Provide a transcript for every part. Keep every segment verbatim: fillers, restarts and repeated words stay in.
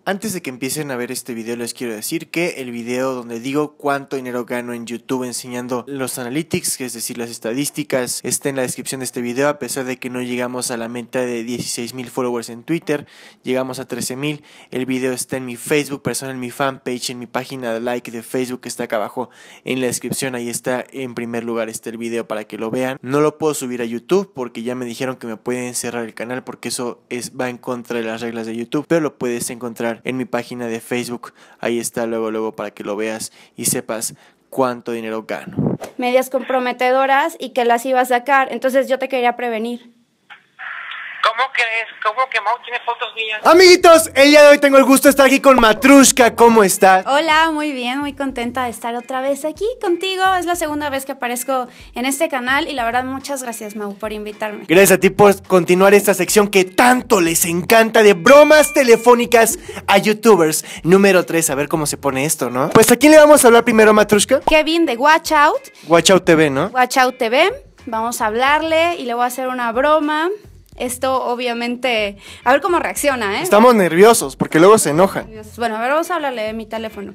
Antes de que empiecen a ver este video les quiero decir que el video donde digo cuánto dinero gano en YouTube enseñando los analytics, que es decir las estadísticas, está en la descripción de este video. A pesar de que no llegamos a la meta de dieciséis mil followers en Twitter, llegamos a trece mil. El video está en mi Facebook personal, en mi fanpage, en mi página de like de Facebook que está acá abajo en la descripción. Ahí está, en primer lugar está el video para que lo vean. No lo puedo subir a YouTube porque ya me dijeron que me pueden cerrar el canal porque eso es, va en contra de las reglas de YouTube, pero lo puedes encontrar en mi página de Facebook. Ahí está luego luego para que lo veas y sepas cuánto dinero gano. Medias comprometedoras y que las iba a sacar, entonces yo te quería prevenir. ¿Cómo crees? ¿Cómo que Mau tiene fotos mías? Amiguitos, el día de hoy tengo el gusto de estar aquí con Matrushka. ¿Cómo estás? Hola, muy bien, muy contenta de estar otra vez aquí contigo. Es la segunda vez que aparezco en este canal y la verdad muchas gracias, Mau, por invitarme. Gracias a ti por continuar esta sección que tanto les encanta de bromas telefónicas a youtubers. Número tres, a ver cómo se pone esto, ¿no? Pues ¿a quién le vamos a hablar primero, Matrushka? Kevin de Watch Out. Watch Out T V, ¿no? Watch Out T V. Vamos a hablarle y le voy a hacer una broma. Esto obviamente, a ver cómo reacciona, ¿eh? Estamos nerviosos porque luego se enojan. Bueno, a ver, vamos a hablarle de mi teléfono.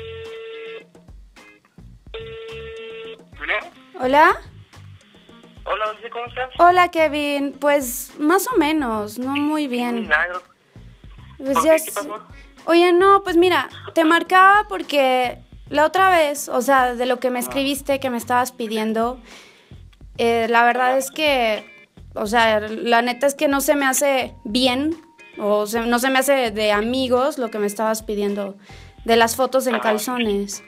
¿Hola? ¿Hola? Hola, Dulce, ¿cómo estás? Hola, Kevin. Pues más o menos, no muy bien. Milagro. Pues ¿Por ya qué? ¿Qué s- pasó? Oye, no, pues mira, te marcaba porque la otra vez, o sea, de lo que me escribiste, que me estabas pidiendo, eh, la verdad es que, o sea, la neta es que no se me hace bien, o se- no se me hace de amigos lo que me estabas pidiendo de las fotos en calzones.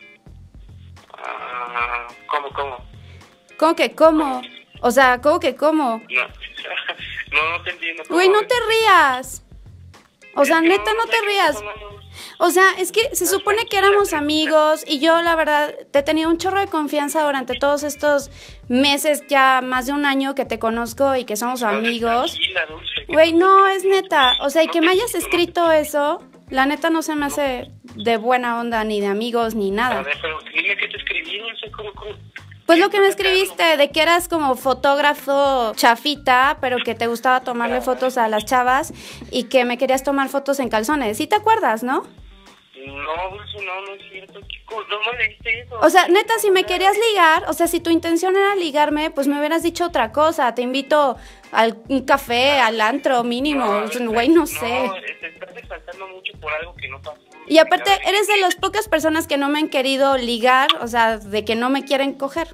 Ah, ¿Cómo, cómo? ¿Cómo que cómo? O sea, ¿cómo que cómo? No, no, no te entiendo. ¿Cómo? Güey, no te rías. O sea, Es que neta, no sé te qué rías. estás hablando. O sea, es que se supone que éramos amigos y yo, la verdad, te he tenido un chorro de confianza durante todos estos meses, ya más de un año que te conozco y que somos amigos. Tranquila, Dulce. que- Güey, no, es neta. O sea, y que me hayas escrito eso, la neta no se me hace de buena onda, ni de amigos, ni A nada. ver, pero dime qué te escribí, Dulce, ¿cómo, cómo? Pues lo que me escribiste, de que eras como fotógrafo chafita, pero que te gustaba tomarle fotos a las chavas y que me querías tomar fotos en calzones. ¿Sí te acuerdas, no? No, Dulce, no, no es cierto. ¿Qué co- ¿Cómo le dijiste eso? O sea, neta, si me querías ligar, o sea, si tu intención era ligarme, pues me hubieras dicho otra cosa. Te invito al un café, al antro mínimo. Güey, no sé. No, te estás exaltando mucho por algo que no pasó. Y aparte, eres de las pocas personas que no me han querido ligar, o sea, de que no me quieren coger.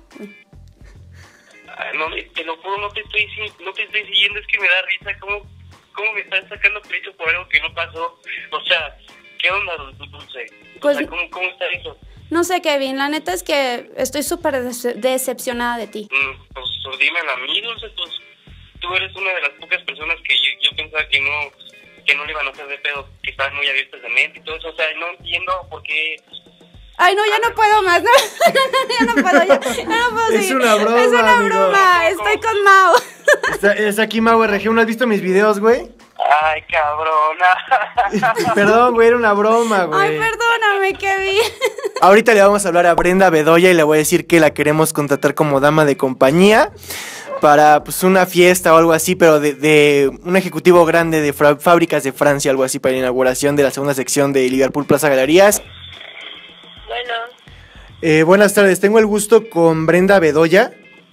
Ah, no, te lo juro, no te estoy diciendo, no te estoy siguiendo, es que me da risa. ¿Cómo, cómo me estás sacando pecho por algo que no pasó? O sea, ¿qué onda, Dulce? Pues- O sea, ¿cómo, ¿cómo está eso? No sé, Kevin, la neta es que estoy súper dece- decepcionada de ti. Mm, pues pues, dímelo a mí, Dulce, pues tú eres una de las pocas personas que yo, yo pensaba que no que no le iban a hacer de pedo, que estaban muy abiertas de mente y todo eso. O sea, no entiendo por qué. Ay, no, ya no puedo más, no, ya no puedo, ya, ya no puedo Es seguir. una broma, Es una amigo. broma, estoy con Mau. Está, es aquí Mau R G. ¿No has visto mis videos, güey? Ay, cabrona. Perdón, güey, era una broma, güey. Ay, perdóname, Kevin. Ahorita le vamos a hablar a Brenda Bedoya y le voy a decir que la queremos contratar como dama de compañía para pues una fiesta o algo así, pero de, de un ejecutivo grande de fra- fábricas de Francia, algo así, para la inauguración de la segunda sección de Liverpool Plaza Galerías. Bueno, Eh, buenas tardes, tengo el gusto con Brenda Bedoya.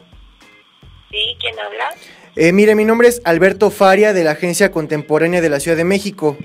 ¿sí? ¿Quién habla? Eh, mire, mi nombre es Alberto Faria de la Agencia Contemporánea de la Ciudad de México.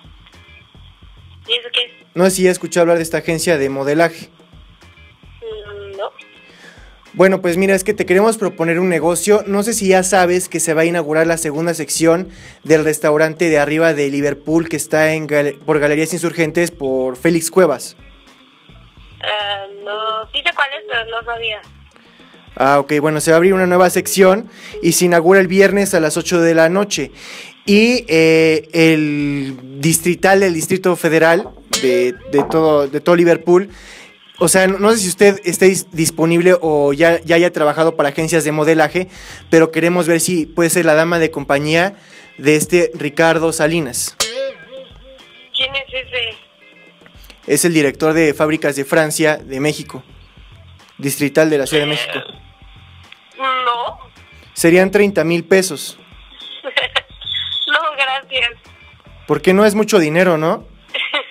¿Y eso qué? No sé si ya escuchó hablar de esta agencia de modelaje. Mm, no. Bueno, pues mira, es que te queremos proponer un negocio. No sé si ya sabes que se va a inaugurar la segunda sección del restaurante de arriba de Liverpool que está en Gal- por Galerías Insurgentes por Félix Cuevas. Ah, no, sí sé cuál es, pero no sabía. Ah, ok, bueno, se va a abrir una nueva sección y se inaugura el viernes a las ocho de la noche. Y eh, el distrital del Distrito Federal de, de, todo, de todo Liverpool, o sea, no, no sé si usted esté dis- disponible o ya, ya haya trabajado para agencias de modelaje, pero queremos ver si puede ser la dama de compañía de este Ricardo Salinas. ¿Quién es ese? Es el director de Fábricas de Francia de México, distrital de la Ciudad de México. No. Serían treinta mil pesos. No, gracias. Porque no es mucho dinero, ¿no?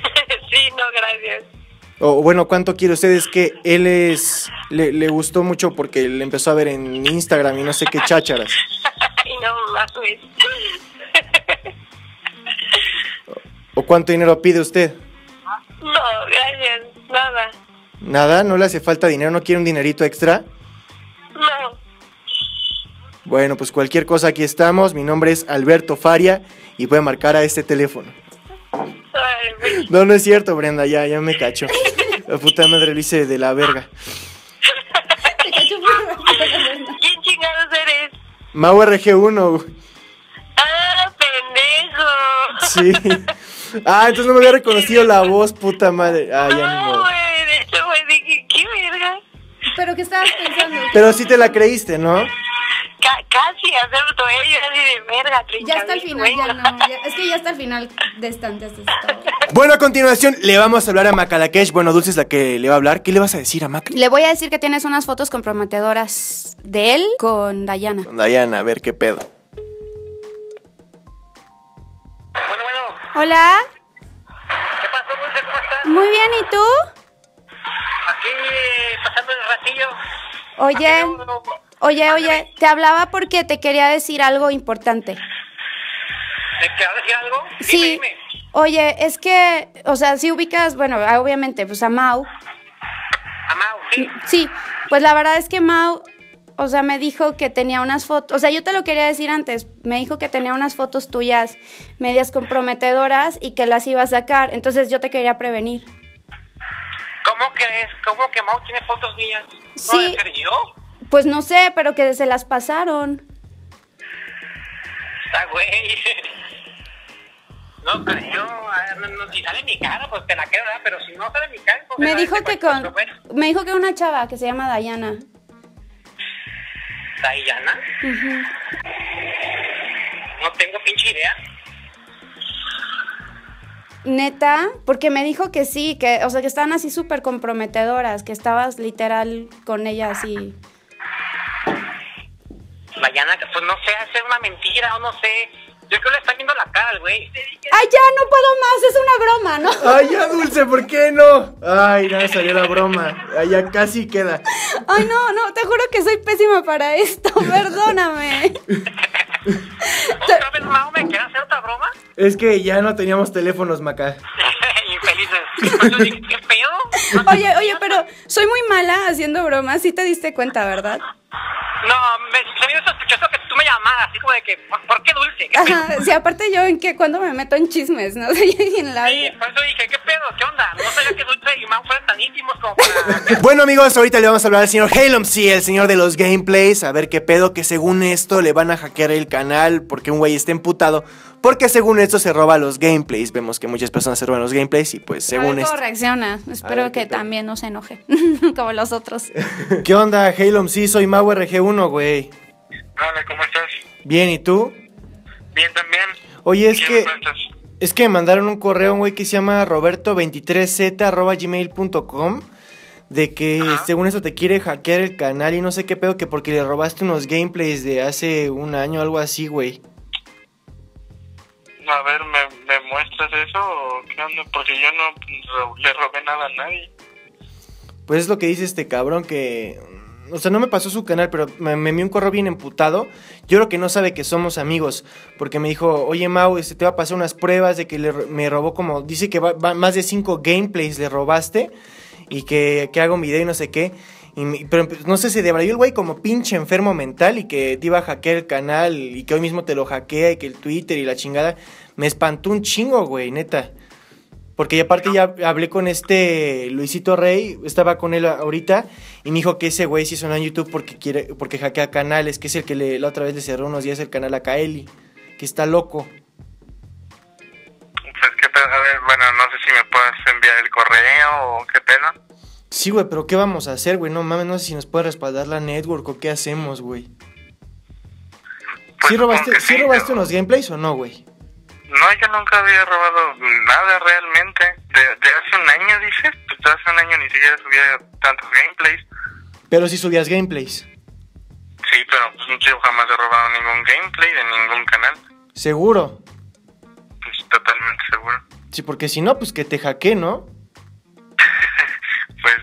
O bueno, ¿cuánto quiere usted? Es que él es... Le, le gustó mucho porque le empezó a ver en Instagram y no sé qué chácharas. Ay, no mames. ¿O cuánto dinero pide usted? No, gracias, nada. ¿Nada? ¿No le hace falta dinero? ¿No quiere un dinerito extra? No. Bueno, pues cualquier cosa aquí estamos. Mi nombre es Alberto Faria y puede marcar a este teléfono. Ay, güey. No, no es cierto, Brenda, ya, ya me cacho. La puta madre lo hice de la verga. Te cacho por- ¿Quién chingados eres? Mau R G uno, güey. Ah, pendejo. Sí. Ah, entonces no me había reconocido la voz, puta madre. Ah, ya ni No, modo. güey, de hecho, güey, dije, ¿qué verga? ¿Pero qué estabas pensando? Pero sí te la creíste, ¿no? Ca- casi acepto ella, así de verga, Ya hasta el trincadito, final, ya güey. no. ya- es que ya hasta el final de esta, antes de esto. Bueno, a continuación le vamos a hablar a Macalakesh. Bueno, Dulce es la que le va a hablar. ¿Qué le vas a decir a Maca? Le voy a decir que tienes unas fotos comprometedoras de él con Dayana. Dayana, a ver qué pedo. Bueno, bueno, Hola, ¿qué pasó, Dulce? ¿Cómo estás? muy bien, ¿y tú? Aquí, eh, pasando el ratillo. Oye, Aquí, no, no, oye, oye, te hablaba porque te quería decir algo importante. ¿Me quieres decir algo? Sí, Dime, dime. oye, es que, o sea, si ubicas, bueno, obviamente, pues a Mau. Amau, sí. Sí, pues la verdad es que Mau, o sea, me dijo que tenía unas fotos, o sea, yo te lo quería decir antes, me dijo que tenía unas fotos tuyas medias comprometedoras y que las iba a sacar, entonces yo te quería prevenir. ¿Cómo crees? ¿Cómo que Mau tiene fotos mías? ¿No Sí. debe ser yo? Pues no sé, pero que se las pasaron. Está güey. No creo, a ver, no, no, si sale mi cara, pues te la quedo, ¿verdad? Pero si no sale mi cara, pues... Me ¿verdad? dijo Pues, que con, pues, bueno. me dijo que una chava que se llama Dayana. ¿Dayana? Ujú. No tengo pinche idea. Neta, porque me dijo que sí, que, o sea, que estaban así súper comprometedoras, que estabas literal con ella así. Dayana, que pues no sé, hacer una mentira o no sé. Yo creo que le están viendo la cara al güey. ¡Ay, ya, no puedo más! Es una broma, ¿no? Ay, ya, Dulce, ¿por qué no? Ay, nada, salió la broma. Ay, ya casi queda. Ay, no, no, te juro que soy pésima para esto, perdóname. ¿Otra vez Mau me quiere hacer otra broma? Es que ya no teníamos teléfonos, Maca. Infelices. Pues yo dije, ¿qué pedo? Oye, oye, pero soy muy mala haciendo bromas, sí te diste cuenta, ¿verdad? No, me, se me hizo sospechoso que tú me llamaras, así como de que, ¿por, por qué Dulce? ¿Qué pedo? Ajá, sí, aparte yo en que cuando me meto en chismes, ¿no? O sea, yo en la Sí, vida. por eso dije, ¿qué pedo? ¿Qué onda? No sabía que Dulce y Mau fueran tan íntimos como para... Bueno, amigos, ahorita le vamos a hablar al señor Halom, sí, el señor de los gameplays. A ver qué pedo, que según esto le van a hackear el canal porque un güey está emputado. Porque según esto se roba los gameplays. Vemos que muchas personas se roban los gameplays y pues A según ver cómo esto. reacciona. Espero ver qué que pedo. también no se enoje, como los otros. ¿Qué onda, Halom? Sí, soy Mau R G uno, güey. Hola, ¿cómo estás? Bien, ¿y tú? Bien, también. Oye, es ¿Qué que... me cuentas? Es que me mandaron un correo, un güey que se llama roberto veintitrés z arroba gmail punto com de que Ajá. según eso te quiere hackear el canal y no sé qué pedo, que porque le robaste unos gameplays de hace un año, algo así, güey. A ver, ¿me, ¿me muestras eso o qué onda? Porque yo no ro- le robé nada a nadie. Pues es lo que dice este cabrón que... O sea, no me pasó su canal, pero me, me envió un correo bien emputado. Yo creo que no sabe que somos amigos, porque me dijo, oye Mau, este, te va a pasar unas pruebas de que le, ro- me robó como... Dice que va, va- más de cinco gameplays le robaste y que, que haga un video y no sé qué. Y me- pero pues, no sé, se debrayó el güey como pinche enfermo mental y que te iba a hackear el canal y que hoy mismo te lo hackea y que el Twitter y la chingada. Me espantó un chingo, güey, neta. Porque aparte ya hablé con este Luisito Rey, estaba con él ahorita y me dijo que ese güey sí sonó en YouTube porque quiere, porque hackea canales, que es el que le, la otra vez le cerró unos días el canal a Kaeli, que está loco. Pues qué pedo, a ver, bueno, no sé si me puedes enviar el correo o qué pedo. Sí, güey, pero ¿qué vamos a hacer, güey? No mames, no sé si nos puede respaldar la network o qué hacemos, güey. Pues ¿Sí robaste, supongo que ¿sí sí, robaste ¿no? unos gameplays o no, güey? No, yo nunca había robado nada realmente. De, de hace un año, dices, pues de hace un año ni siquiera subía tantos gameplays. Pero sí subías gameplays. Sí, pero pues yo jamás he robado ningún gameplay de ningún canal. ¿Seguro? Pues totalmente seguro. Sí, porque si no, pues que te hackee, ¿no?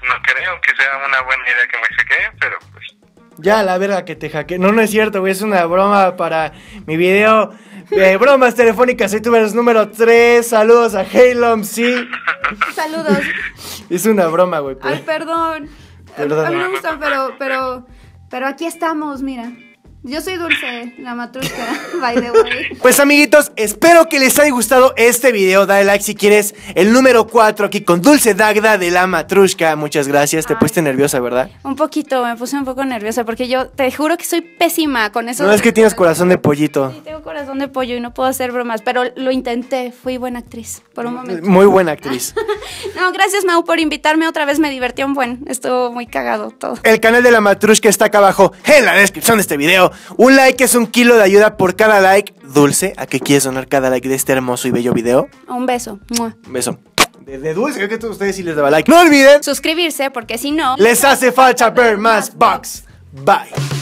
no creo que sea una buena idea que me hackeen, pero pues... Ya, la verga que te hackeen. No, no es cierto, güey, es una broma para mi video. Eh, bromas telefónicas, youtubers número tres. Saludos a Halom, sí. Saludos. Es una broma, güey. Ay, perdón. Perdón. A mí me gusta, pero, pero, pero aquí estamos, mira. Yo soy Dulce, la matrushka, by the way. Pues amiguitos, espero que les haya gustado este video. Dale like si quieres el número cuatro aquí con Dulce Dagda de la matrushka. Muchas gracias, te Ay. pusiste nerviosa, ¿verdad? Un poquito, me puse un poco nerviosa porque yo te juro que soy pésima con eso. No, es que tienes corazón de pollito. Sí, tengo corazón de pollo y no puedo hacer bromas, pero lo intenté, fui buena actriz por un momento. Muy buena actriz. No, gracias Mau por invitarme otra vez, me divertí un buen, estuvo muy cagado todo. El canal de la matrushka está acá abajo en la descripción de este video. Un like es un kilo de ayuda por cada like. Dulce, ¿a qué quieres donar cada like de este hermoso y bello video? Un beso. ¡Mua! Un beso. De, de Dulce, creo que todos ustedes sí les daba like. No olviden, Suscribirse porque si no... les hace falta ver más box. Bye.